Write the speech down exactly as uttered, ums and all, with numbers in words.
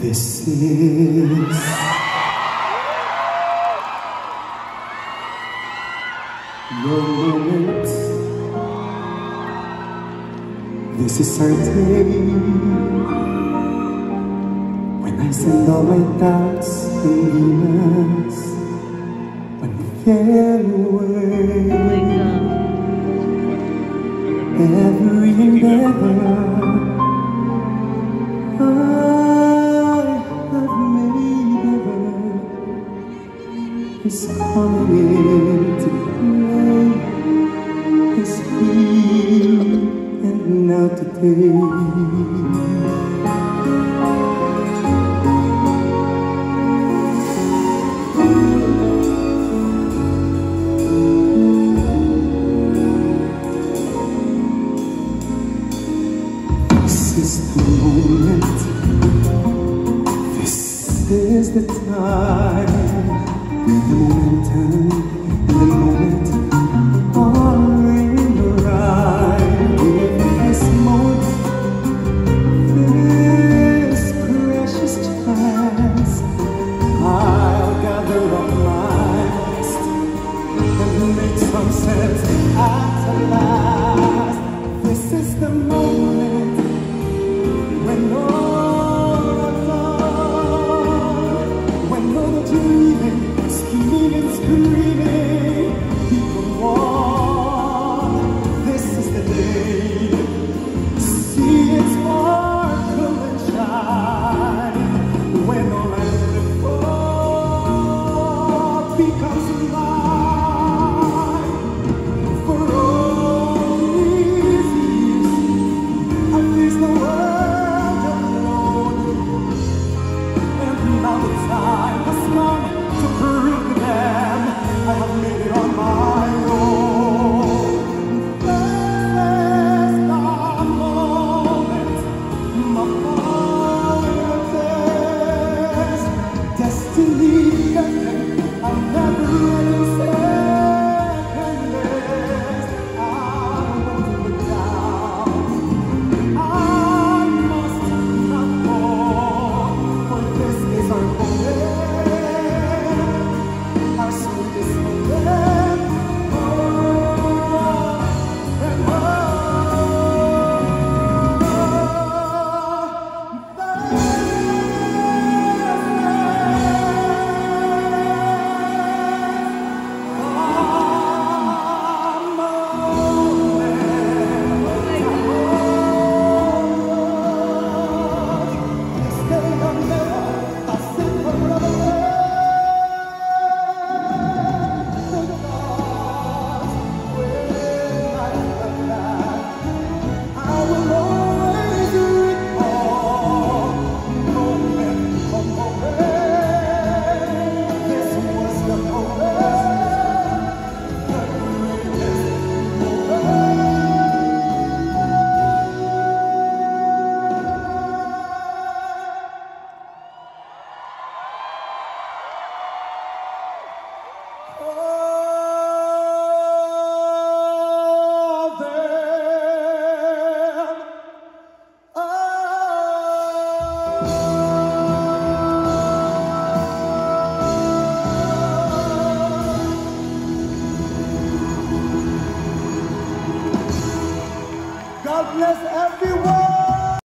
This is your moment. This is our day when I send all my doubts and demons when we fade away. Every endeavor is coming to play, is here and now today. This is the moment, this is the time. The momentum and the moment are in the right. In this moment, this precious chance, I'll gather up my best and make some sense at last. This is the moment when all are gone, when all the dreaming, scheming and screaming, keep on. This is the day. See it sparkle and shine when all I live for becomes mine. For all these years, I faced the world alone, and now the time